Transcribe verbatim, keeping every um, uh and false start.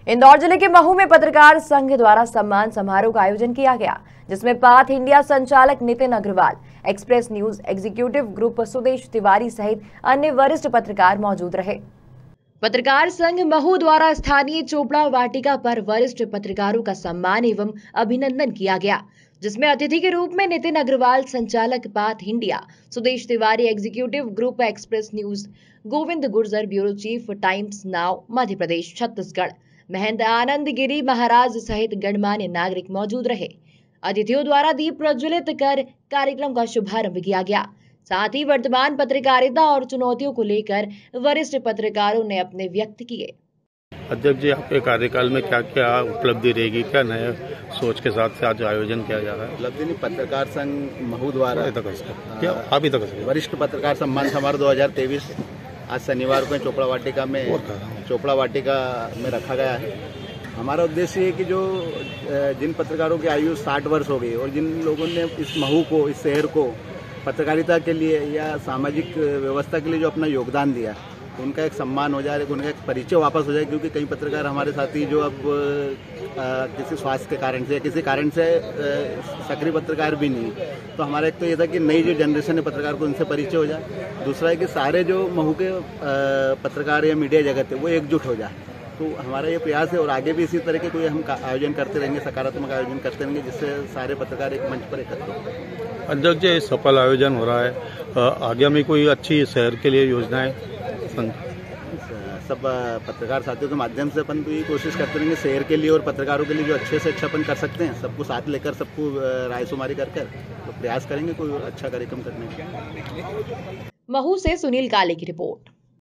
इंदौर जिले के महू में पत्रकार संघ द्वारा सम्मान समारोह का आयोजन किया गया, जिसमें पाथ इंडिया संचालक Nitin Agarwal, Express News executive group Sudesh Tiwari सहित अन्य वरिष्ठ पत्रकार मौजूद रहे। पत्रकार संघ महू द्वारा स्थानीय चोपड़ा वाटिका पर वरिष्ठ पत्रकारों का सम्मान एवं अभिनंदन किया गया, जिसमें अतिथि के रूप में नितिन अग्रवाल संचालक Path India, Sudesh Tiwari executive group Express News, Govind Gurjar bureau chief Times Now Madhya Pradesh Chhattisgarh, Mahendra Anand Giri Maharaj सहित गणमान्य नागरिक मौजूद रहे। अतिथियों द्वारा दीप प्रज्वलित कर कार्यक्रम का शुभारंभ किया गया। साथ ही वर्तमान पत्रकारिता और चुनौतियों को लेकर वरिष्ठ पत्रकारों ने अपने व्यक्त किए। अध्यक्ष जी, आपके कार्यकाल में क्या क्या उपलब्धि रहेगी, क्या नया सोच के साथ आज आयोजन किया जा रहा है? उपलब्धि नहीं, पत्रकार संघ महू द्वारा आप ही तक वरिष्ठ पत्रकार सम्मान समारोह दो हजार तेईस आज शनिवार को चोपड़ा वाटिका में चोपड़ा वाटिका में रखा गया है। हमारा उद्देश्य है कि जो जिन पत्रकारों की आयु साठ वर्ष हो गई और जिन लोगों ने इस महू को, इस शहर को पत्रकारिता के लिए या सामाजिक व्यवस्था के लिए जो अपना योगदान दिया, उनका एक सम्मान हो जाए, उनका एक परिचय वापस हो जाए। क्योंकि कई पत्रकार हमारे साथी जो अब आ, किसी स्वास्थ्य के कारण से, किसी कारण से सक्रिय पत्रकार भी नहीं, तो हमारा एक तो ये था कि नई जो जनरेशन है पत्रकार को उनसे परिचय हो जाए। दूसरा है कि सारे जो महू के पत्रकार या मीडिया जगत है वो एकजुट हो जाए। तो हमारा ये प्रयास है और आगे भी इसी तरह के कोई हम आयोजन करते रहेंगे, सकारात्मक आयोजन करते रहेंगे, जिससे सारे पत्रकार एक मंच पर एकत्र हों। अध्यक्ष जी, सफल आयोजन हो रहा है, आगे में कोई अच्छी शहर के लिए योजनाएं सब पत्रकार साथियों के माध्यम से अपन तो ये कोशिश करते रहेंगे शहर के लिए और पत्रकारों के लिए जो अच्छे से अच्छा अपन कर सकते हैं, सबको साथ लेकर, सबको रायशुमारी कर कर तो प्रयास करेंगे कोई अच्छा कार्यक्रम करने का। महू से सुनील काले की रिपोर्ट।